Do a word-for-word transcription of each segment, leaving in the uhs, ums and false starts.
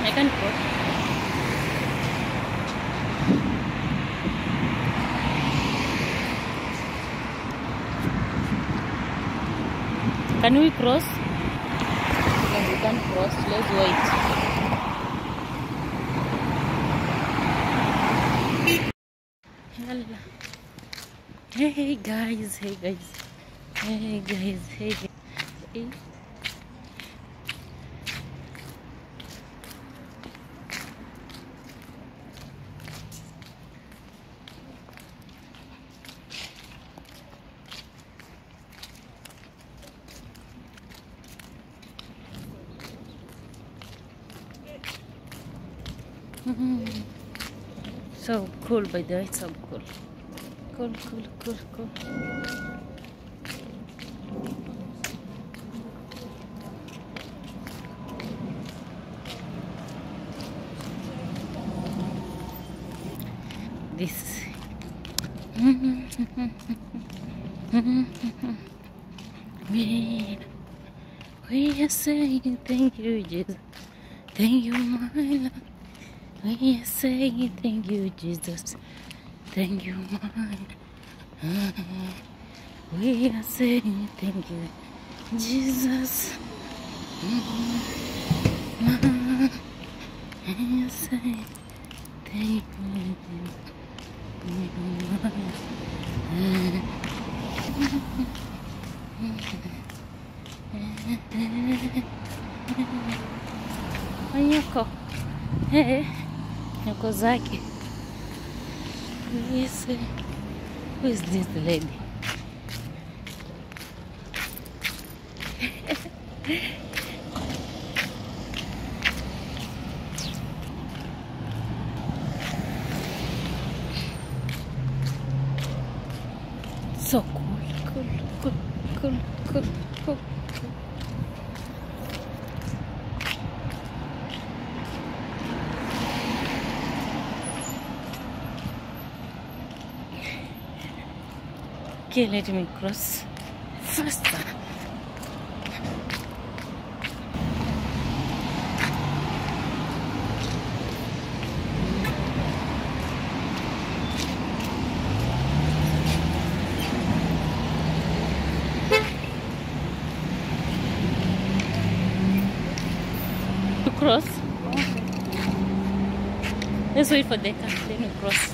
I can't cross. Can we cross? No, we can't cross. Let's wait. Hello. Hey guys, hey guys, hey guys, hey guys. Hey. So cool, by the way, so cool. Cool, cool, cool, cool. This. we, we are saying thank you, Jesus. Thank you, my Lord. We are saying thank you, Jesus. Thank you, my Lord. We are saying thank you, Jesus. We are saying thank you, Ayoko. Hey, Yoko Zaki. Yes. Who is this lady? So cool, cool, cool, cool, cool, cool. Okay, let me cross faster. To cross? Let's wait for the car, then we cross.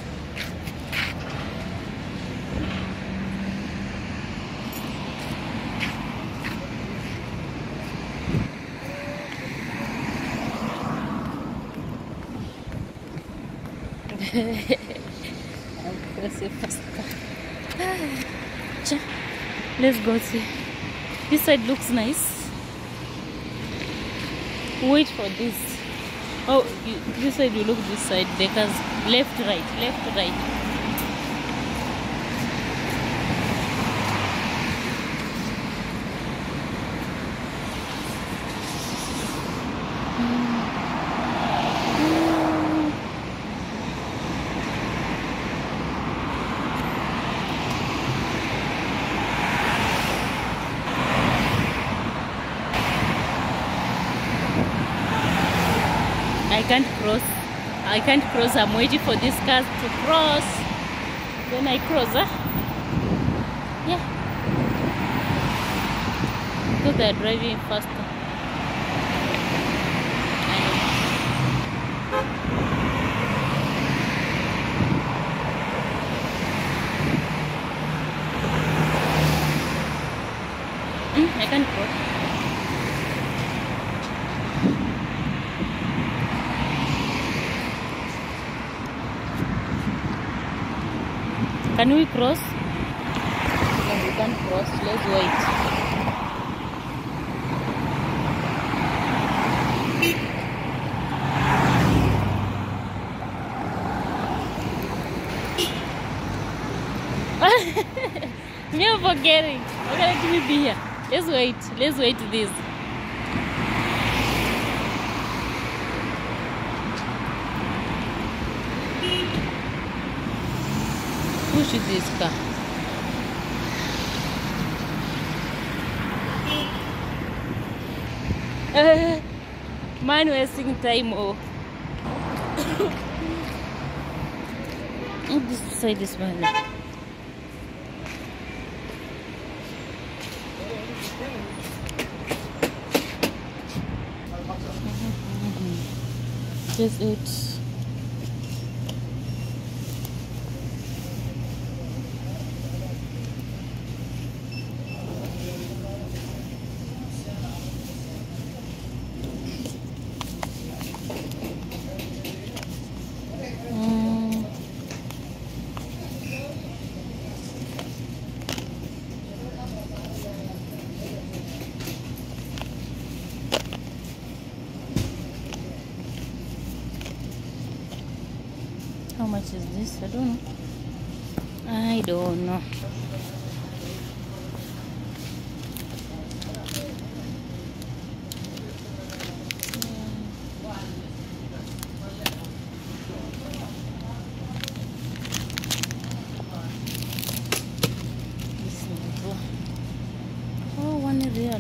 I'm crossing faster. Let's go see. This side looks nice. Wait for this. Oh, you, this side, you look this side. Because left, right, left, right. I can't cross. I can't cross. I'm waiting for these cars to cross. Then I cross, huh? Yeah. So they're driving faster. Mm, I can't cross. Can we cross? No, we can't cross. Let's wait. Me, I'm forgetting. Okay, let me be here. Let's wait. Let's wait this. Push this car. Uh, Man wasting time. Oh, this side is one. Just it. How much is this? I don't know. I don't know. This one. Oh, one real.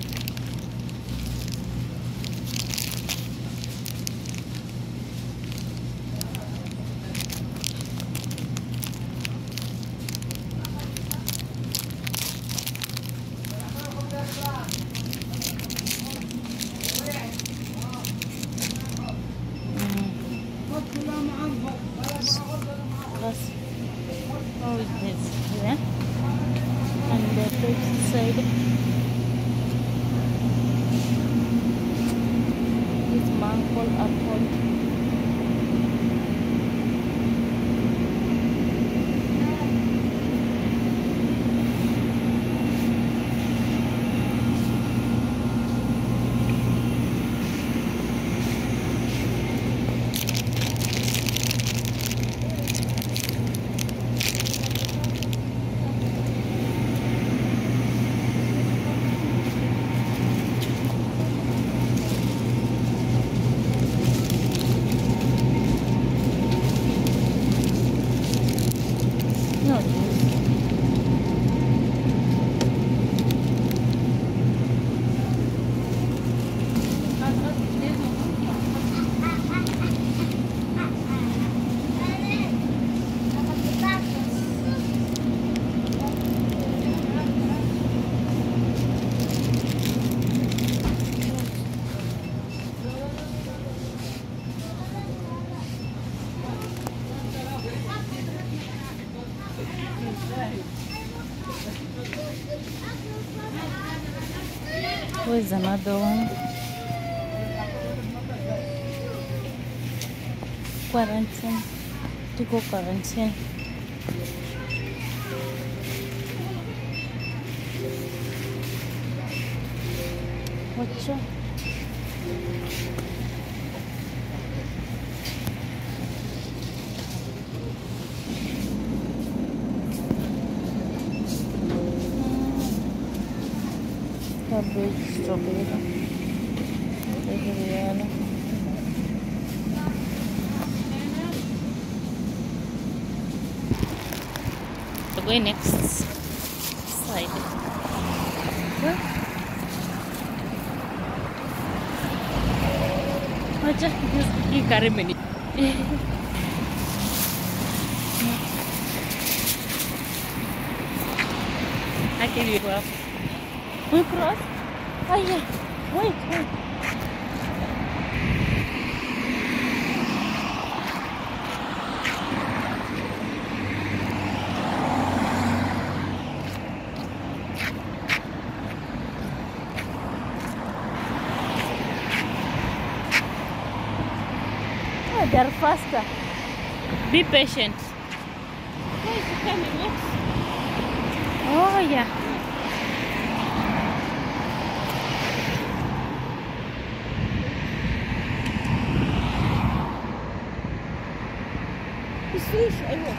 How is this? Yeah. And the Pepsi side. This mango apple. No. Where's another one? Quarantine. To go quarantine. What's up? Cabbage, strawberry, vegetarian. We're going next side. Huh? Acha, this is carry many. I can you cross. We cross? Oh yeah. Wait, wait. Oh, they're faster. Be patient. Where is it coming? What? Oh yeah. Fish, أيوة.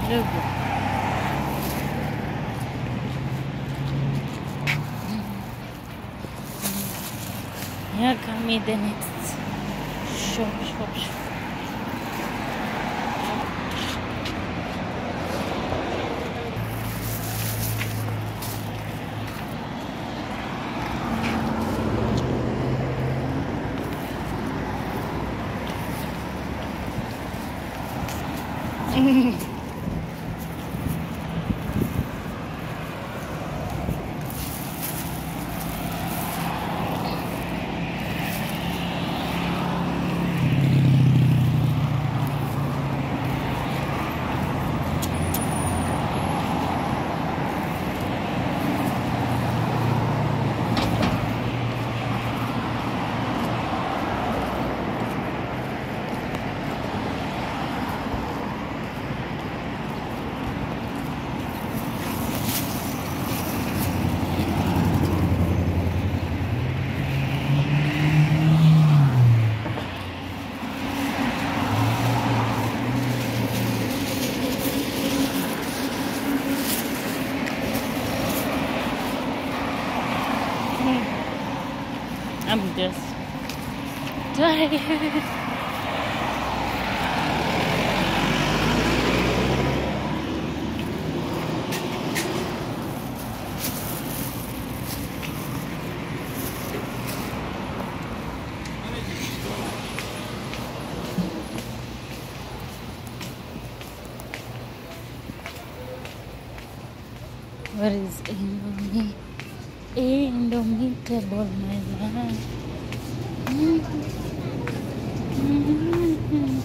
Look. Here come me the next shop, shop, shop. I'm just tired. What is Indomie? Indomitable, my life. Mm-hmm. Mm-hmm.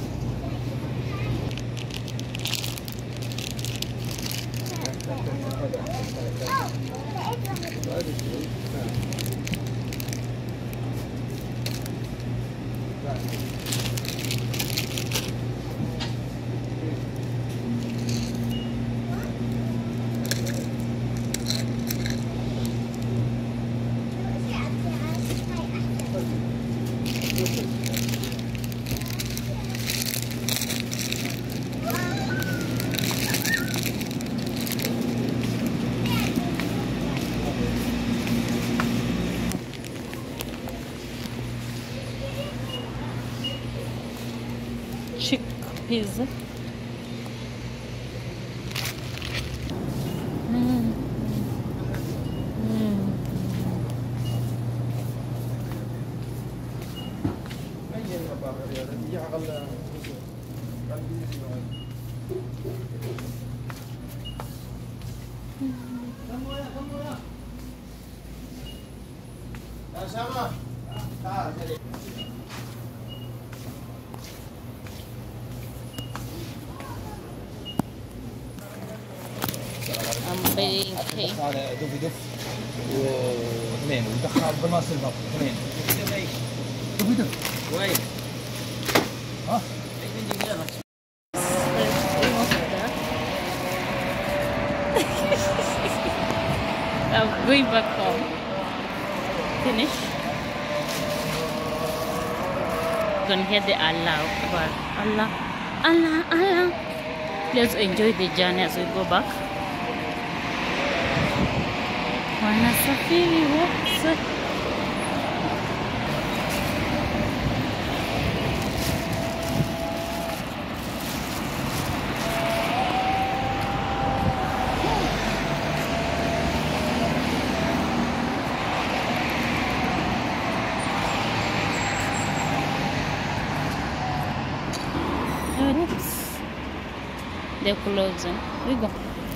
Chickpeas. Mm. Mm. I'm baking cake. على دوبي دف واثنين ودخل بالماس الباب اثنين دوبي دف وين ها I'm going back home. Finish. You can hear the Allah Akbar. Allah, Allah, Allah. Let's enjoy the journey as we go back. Wanasafiri wote. Oops. They're closing. We go.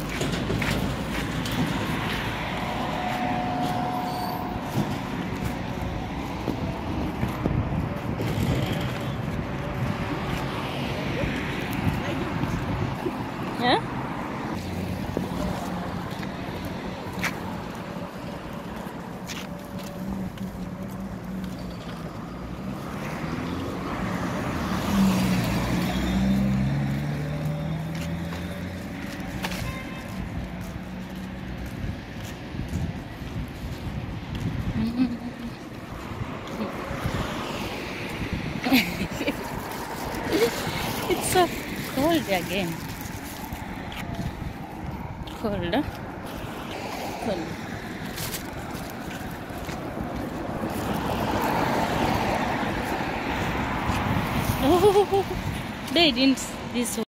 Yeah? It's so cold again. cold, huh? Cold. Oh, they didn't this